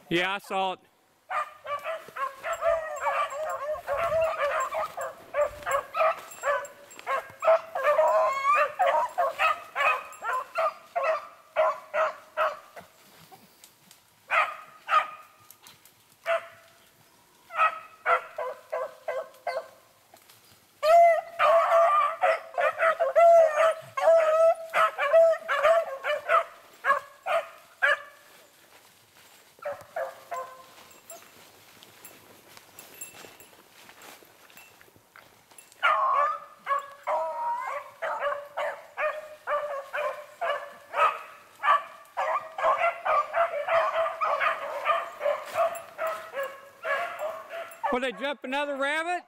Yeah, I saw it. Will they jump another rabbit?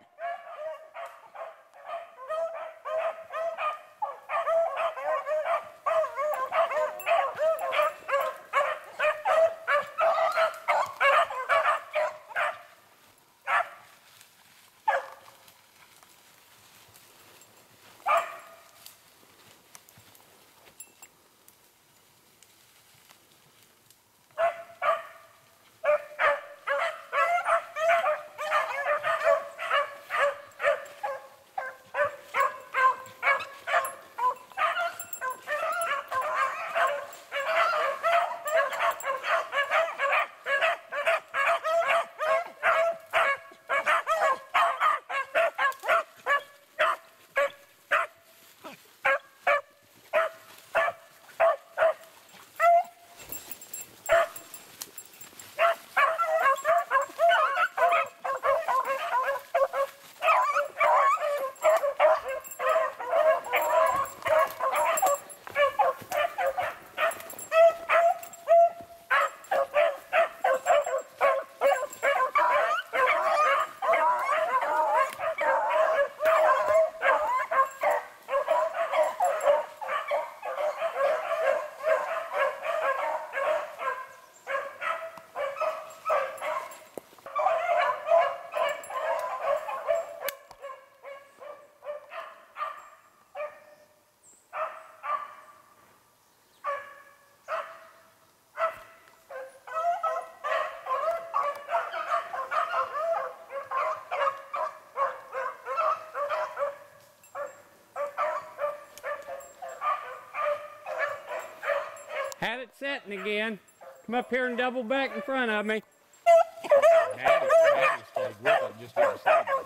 Had it setting again. Come up here and double back in front of me. Hattie stayed with it, just didn't say anything.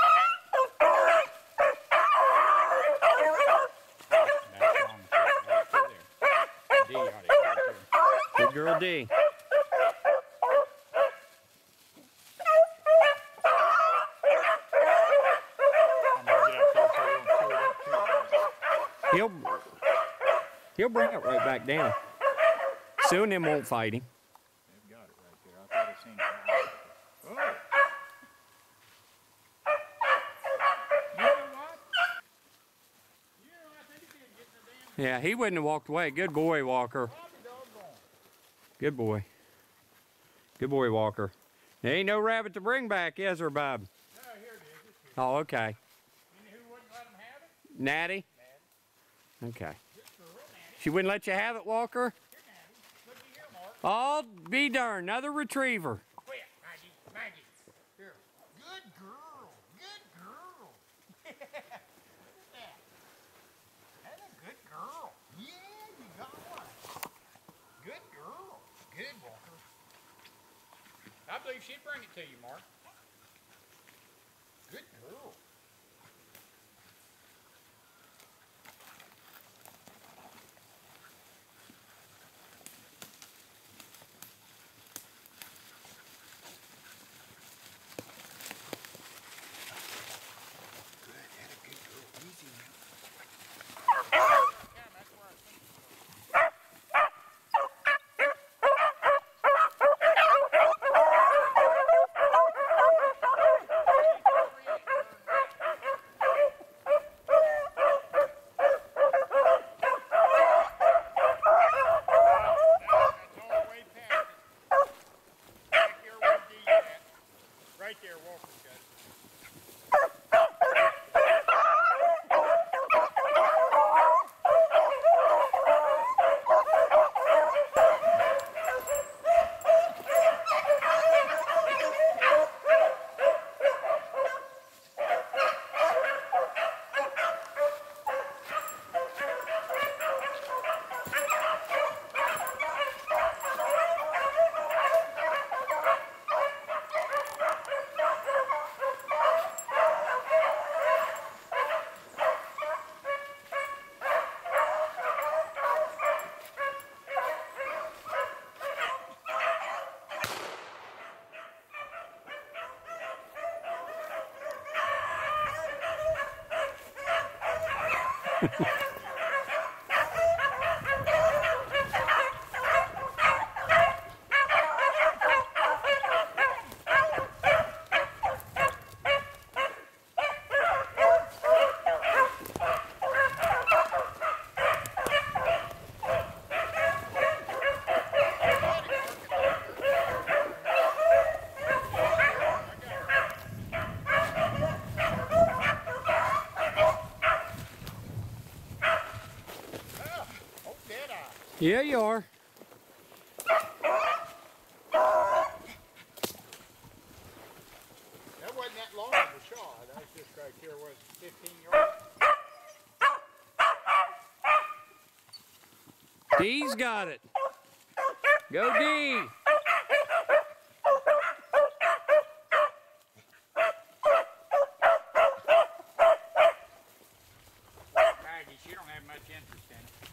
D, good girl, D. He'll bring it right back down. Soon them won't fight him. They've got it right there. I thought I seen it. Oh! You know what? I think he did get the damn... Yeah, he wouldn't have walked away. Good boy, Walker. Good boy. Good boy, Walker. There ain't no rabbit to bring back, is there, Bob? No, here it is. It's here. Oh, okay. You know who wouldn't let him have it? Natty? Natty. Okay. Good girl, Natty. She wouldn't let you have it, Walker? Here, Natty. Look at here, Mark. Oh, be darned. Another retriever. Quit, Maggie. Here. Good girl. Good girl. Look at that. That's a good girl. Yeah, you got one. Good girl. Good, Walker. I believe she'd bring it to you, Mark. Good girl. Yeah, you are. That wasn't that long of a shot. That was just right here, was 15 yards. Dee's got it. Go Dee. Maggie, she don't have much interest in it.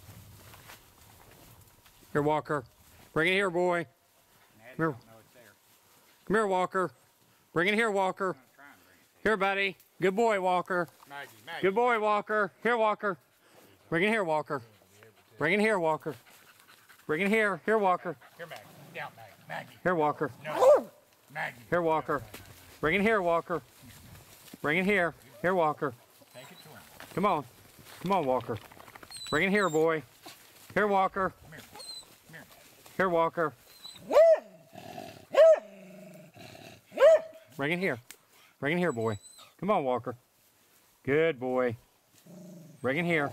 Here, Walker. Bring it here, boy. Maddie Here. don't know it's there. Come here, Walker. Bring it here, Walker. I'm gonna try and bring it. Here, buddy. Good boy, Walker. Maggie. Good boy, Walker. Here, Walker. Bring it here, Walker. Bring it here, Walker. Bring it here. Here, Walker. Here, Maggie. Down, Maggie. Maggie. Here, Walker. No. Maggie. Here, Walker. Bring it here, Walker. Bring it here. Here, Walker. Take it to him. Come on. Come on, Walker. Bring it here, boy. Here, Walker. Come here. Come here. Here, Walker. Bring it here. Bring it here, boy. Come on, Walker. Good boy. Bring it here.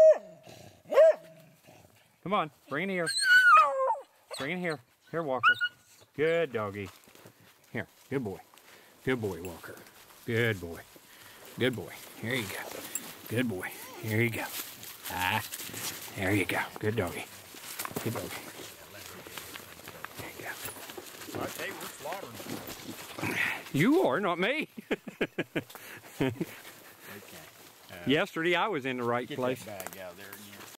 Come on. Bring it here. Bring it here. Here, Walker. Good doggy. Here. Good boy. Good boy, Walker. Good boy. Good boy. Here you go. Good boy. Here you go. Ah. There you go. Good doggy. Good doggy. There you go. I tell you, we're slaughtering. You are, not me. Okay. Yesterday I was in the right Get place. that bag out of there.